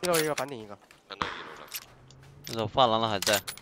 一楼一个，房顶一个。 看到一楼了。 那种发廊的还在。